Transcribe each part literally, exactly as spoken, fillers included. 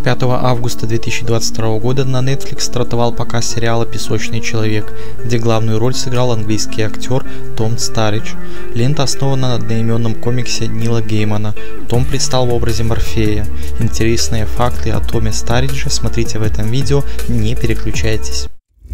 пятого августа две тысячи двадцать второго года на Netflix стартовал показ сериала «Песочный человек», где главную роль сыграл английский актер Том Старридж. Лента основана на одноименном комиксе Нила Геймана. Том предстал в образе Морфея. Интересные факты о Томе Старридже смотрите в этом видео, не переключайтесь.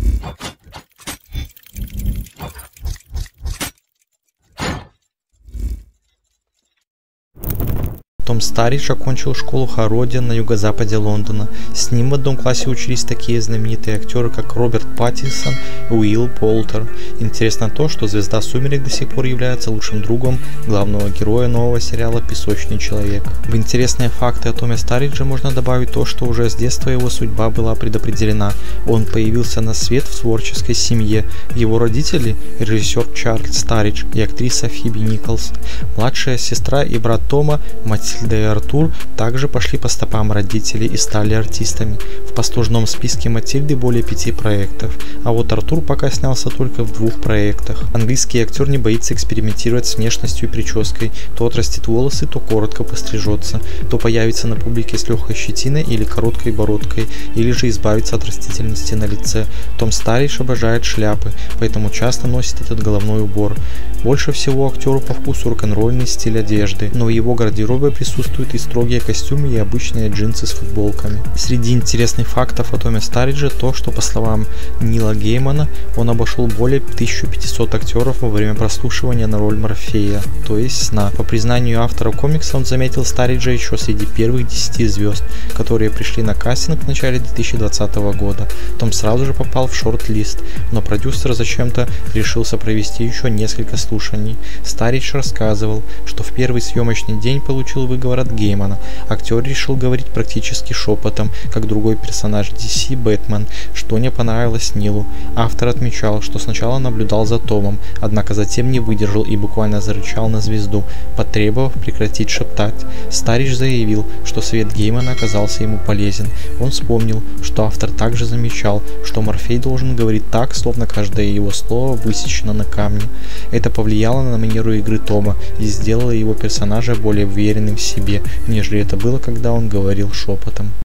Том Старридж окончил школу Харроди на юго-западе Лондона. С ним в одном классе учились такие знаменитые актеры, как Роберт Паттинсон и Уилл Полтер. Интересно то, что звезда «Сумерек» до сих пор является лучшим другом главного героя нового сериала «Песочный человек». В интересные факты о Томе Старридже можно добавить то, что уже с детства его судьба была предопределена. Он появился на свет в творческой семье. Его родители – режиссер Чарльз Старридж и актриса Фиби Николс. Младшая сестра и брат Тома, Матильда и Артур, также пошли по стопам родителей и стали артистами. В послужном списке Матильды более пяти проектов, а вот Артур пока снялся только в двух проектах. Английский актер не боится экспериментировать с внешностью и прической. То отрастит волосы, то коротко пострижется, то появится на публике с легкой щетиной или короткой бородкой, или же избавится от растительности на лице. Том Старридж обожает шляпы, поэтому часто носит этот головной убор. Больше всего актеру по вкусу рок-н-ролльный стиль одежды, но в его гардеробе присутствуют и строгие костюмы, и обычные джинсы с футболками. Среди интересных фактов о Томе Старридже то, что по словам Нила Геймана, он обошел более тысячи пятисот актеров во время прослушивания на роль Морфея, то есть сна. По признанию автора комикса, он заметил Старриджа еще среди первых десяти звезд, которые пришли на кастинг в начале две тысячи двадцатого года. Том сразу же попал в шорт-лист, но продюсер зачем-то решился провести еще несколько слушаний. Старридж рассказывал, что в первый съемочный день получил выговор от Геймана. Актер решил говорить практически шепотом, как другой персонаж ди си Бэтмен, что не понравилось Нилу. Автор отмечал, что сначала наблюдал за Томом, однако затем не выдержал и буквально зарычал на звезду, потребовав прекратить шептать. Старридж заявил, что совет Геймана оказался ему полезен. Он вспомнил, что автор также замечал, что Морфей должен говорить так, словно каждое его слово высечено на камне. Это повлияло на манеру игры Тома и сделало его персонажа более уверенным в себе, нежели это было, когда он говорил шепотом.